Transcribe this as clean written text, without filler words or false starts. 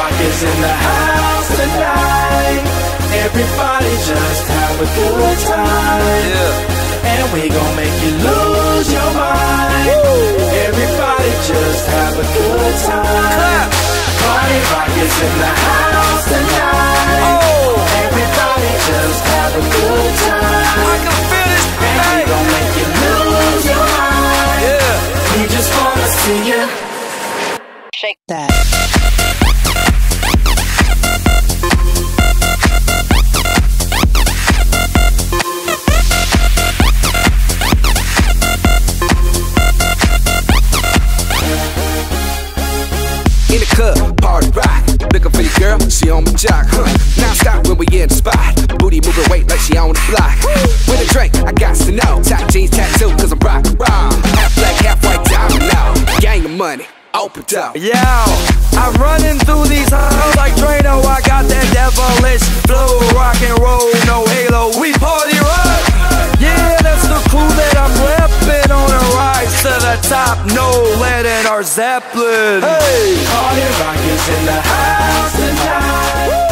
rock is in the house tonight. Everybody just have a good time. Yeah. And we gon' make you lose your mind. Woo. Everybody just have a good time. Party rock is in the house tonight. Oh. Everybody just have a good time. I can feel this. And we gon' make you lose your mind. Yeah. We just wanna see you shake that. In the club, party rock. Looking for your girl, she on my jock. Now stop when we in the spot. Booty moving weight like she on the block. With a drink, I got to know. Top jeans tattoo, cause I'm rock and roll. Half black, half white, diamond now. Gang of money, open up. Yo, I'm running through these halls like Drano. I got that devilish flow. Rock and roll, no halo. We party rock. Yeah, that's the crew that I'm reppin'. On a rise to the top, no lead in our Zeppelin. Hey, party rock is in the house tonight.